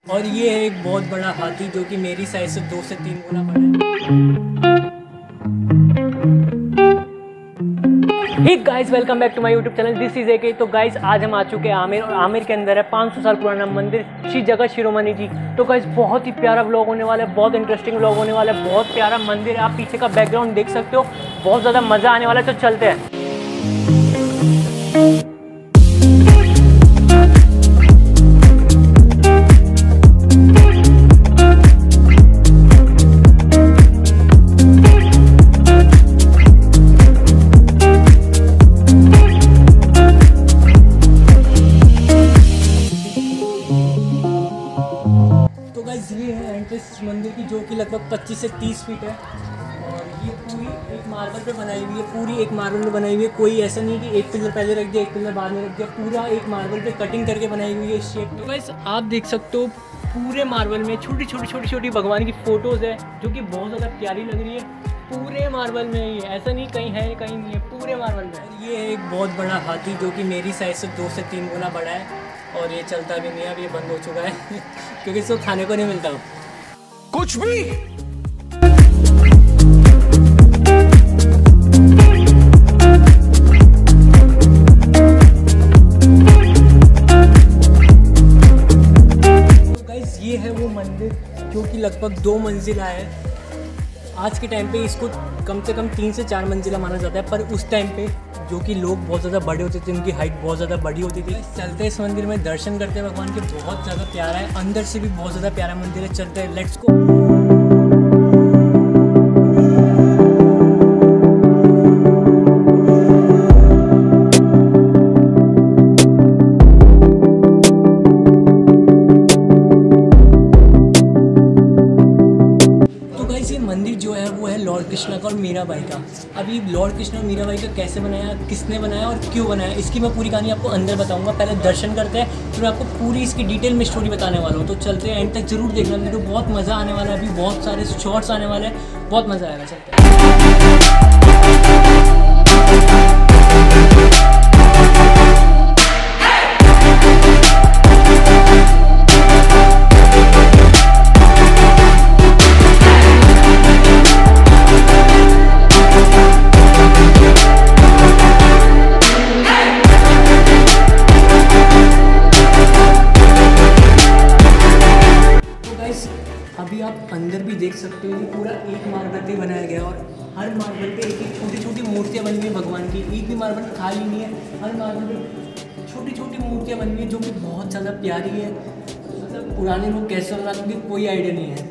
और ये है एक बहुत बड़ा हाथी जो कि मेरी साइज से 2 से 3 गुना बड़ा है। Hey guys, welcome back to my YouTube channel, this is AK। तो गाइस आज हम आ चुके हैं आमेर, और आमेर के अंदर है 500 साल पुराना मंदिर श्री जगत शिरोमणि जी। तो गाइस बहुत ही प्यारा व्लॉग होने वाला है, बहुत इंटरेस्टिंग व्लॉग होने वाला है। बहुत प्यारा मंदिर है, आप पीछे का बैकग्राउंड देख सकते हो, बहुत ज़्यादा मज़ा आने वाला है। तो चलते हैं। ये है एंट्रेंस मंदिर की, जो कि लगभग 25 से 30 फीट है। और ये पूरी एक मार्बल पे बनाई हुई है, पूरी एक मार्बल में बनाई हुई है। कोई ऐसा नहीं कि एक पिलर पहले रख दिया, एक पिलर बाद में रख दिया, पूरा एक मार्बल पे कटिंग करके बनाई हुई है शेप। तो गाइस आप देख सकते हो पूरे मार्बल में छोटी छोटी भगवान की फ़ोटोज़ है, जो कि बहुत ज़्यादा प्यारी लग रही है। पूरे मार्बल में ही, ऐसा नहीं कहीं है कहीं नहीं है, पूरे मार्बल में। ये है एक बहुत बड़ा हाथी जो कि मेरी साइज़ से 2 से 3 गुना बड़ा है। और ये चलता भी नहीं है, अब ये बंद हो चुका है क्योंकि इसको खाने को नहीं मिलता कुछ भी। तो गाइस ये है वो मंदिर जो कि लगभग 2 मंजिला है। आज के टाइम पे इसको कम से कम 3 से 4 मंजिला माना जाता है, पर उस टाइम पे जो कि लोग बहुत ज़्यादा बड़े होते थे, उनकी हाइट बहुत ज़्यादा बड़ी होती थी। चलते हैं इस मंदिर में, दर्शन करते हैं भगवान के। बहुत ज़्यादा प्यारा है, अंदर से भी बहुत ज़्यादा प्यारा मंदिर है। चलते हैं, लेट्स गो। मंदिर जो है वो है लॉर्ड कृष्णा का और मीराबाई का। अभी लॉर्ड कृष्णा और मीराबाई का कैसे बनाया, किसने बनाया और क्यों बनाया, इसकी मैं पूरी कहानी आपको अंदर बताऊंगा। पहले दर्शन करते हैं, फिर आपको पूरी इसकी डिटेल में स्टोरी बताने वाला हूँ। तो चलते हैं, एंड तक जरूर देखना वीडियो, बहुत मज़ा आने वाला है। अभी बहुत सारे शॉर्ट्स आने वाले हैं, बहुत मज़ा आएगा। चलते हैं। अभी आप अंदर भी देख सकते हो, ये पूरा एक मार्बल पे बनाया गया है, और हर मार्बल पे एक एक छोटी छोटी मूर्तियाँ बनी हुई है भगवान की। एक भी मार्बल खाली नहीं है, हर मार्बल पे छोटी छोटी मूर्तियाँ बनी हुई है, जो कि बहुत ज़्यादा प्यारी है। मतलब पुराने लोग कैसे बनाते हैं कोई आइडिया नहीं है।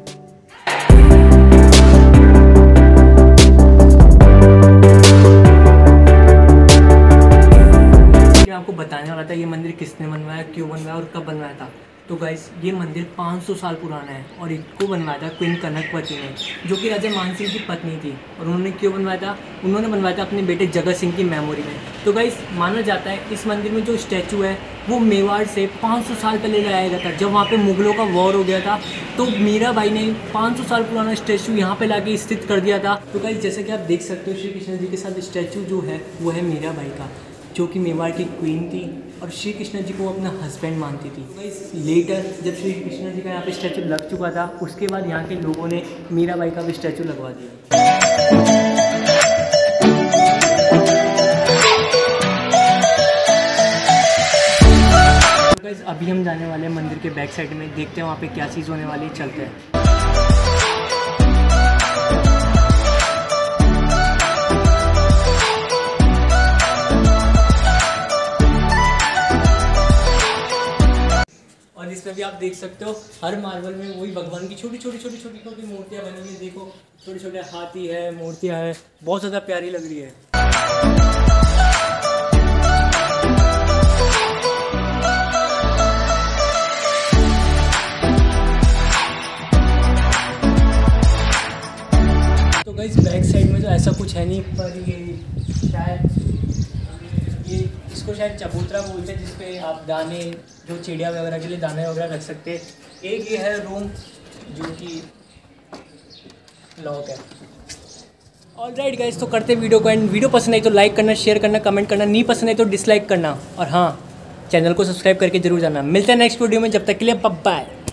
आपको बताने वाला था ये मंदिर किसने बनवाया, क्यों बनवाया और कब बनवाया था। तो गाइस ये मंदिर 500 साल पुराना है, और इसको बनवाया था क्वीन कनकवती ने, जो कि राजा मान सिंह की पत्नी थी। और उन्होंने क्यों बनवाया था, उन्होंने बनवाया था अपने बेटे जगत सिंह की मेमोरी में। तो गाइस माना जाता है इस मंदिर में जो स्टैचू है वो मेवाड़ से 500 साल पहले लाया गया था, जब वहाँ पे मुगलों का वॉर हो गया था। तो मीराबाई ने 500 साल पुराना स्टैचू यहाँ पे लाके स्थित कर दिया था। तो गाइस जैसे कि आप देख सकते हो, श्री कृष्ण जी के साथ स्टैचू जो है वो है मीराबाई का, जो कि मेवाड़ की क्वीन थी और श्री कृष्ण जी को अपना हस्बैंड मानती थी। लेटर जब श्री कृष्ण जी का यहाँ पे स्टैचू लग चुका था, उसके बाद यहाँ के लोगों ने मीराबाई का भी स्टैचू लगवा दिया। तो अभी हम जाने वाले हैं मंदिर के बैक साइड में, देखते हैं वहाँ पे क्या चीज़ होने वाली है। चलते हैं। और इसमें भी आप देख सकते हो हर मार्बल में वही भगवान की छोटी छोटी मूर्तियाँ बनी हुई है। देखो छोटे छोटे हाथी है, मूर्तियाँ है, बहुत ज़्यादा प्यारी लग रही है। तो गाइस बैक साइड में तो ऐसा कुछ है नहीं, पर ये शायद इसको शायद चबूतरा बोलते हैं, जिसपे आप दाने, जो चिड़िया वगैरह के लिए दाने वगैरह रख सकते हैं। एक ये है रूम जो कि लॉक है। ऑलराइट गाइस, तो करते वीडियो को एंड। वीडियो पसंद आई तो लाइक करना, शेयर करना, कमेंट करना, नहीं पसंद आई तो डिसलाइक करना, और हाँ चैनल को सब्सक्राइब करके जरूर जाना। मिलते हैं नेक्स्ट वीडियो में, जब तक के लिए बाय बाय।